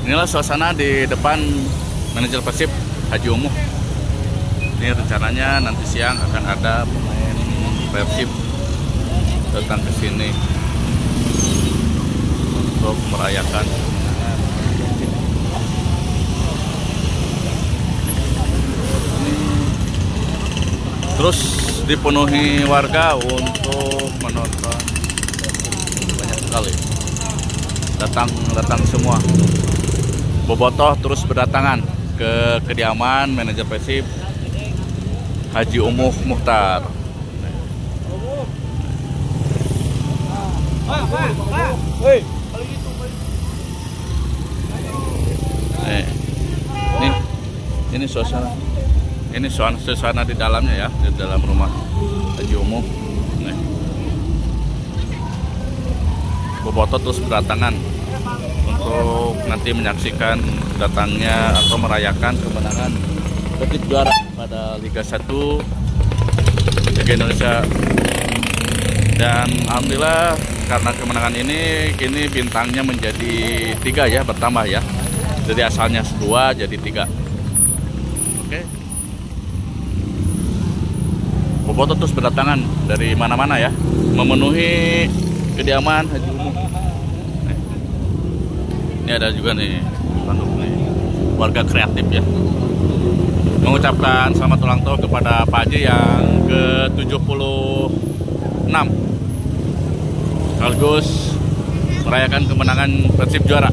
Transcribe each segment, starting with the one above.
Inilah suasana di depan manajer Persib Haji Umuh. Ini rencananya nanti siang akan ada pemain Persib datang ke sini untuk merayakan kemenangan. Terus dipenuhi warga untuk menonton, banyak sekali datang semua. Bobotoh terus berdatangan ke kediaman manajer Persib Haji Umuh Muhtar. Ini suasana. Ini suasana di dalamnya ya, di dalam rumah Haji Umuh. Bobotoh terus berdatangan untuk nanti menyaksikan datangnya atau merayakan kemenangan Persib juara pada Liga 1 Liga Indonesia. Dan alhamdulillah karena kemenangan ini kini bintangnya menjadi 3 ya, bertambah ya. Jadi asalnya 2 jadi 3. Oke. Bobotoh terus berdatangan dari mana-mana ya, memenuhi kediaman Haji Umuh. Ini ada juga nih warga kreatif ya, mengucapkan selamat ulang tahun kepada Pak Haji yang ke-76, sekaligus merayakan kemenangan Persib juara.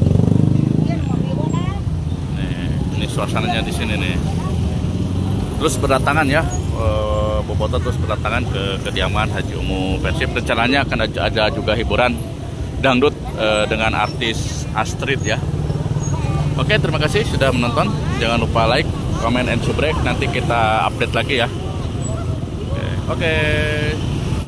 Ini suasananya di sini nih. Terus berdatangan ya, Bobotoh terus berdatangan ke kediaman Haji Umuh Persib. Rencananya akan ada juga hiburan dangdut dengan artis Astrid ya. Oke, terima kasih sudah menonton. Jangan lupa like, comment, and subscribe. Nanti kita update lagi ya. Oke.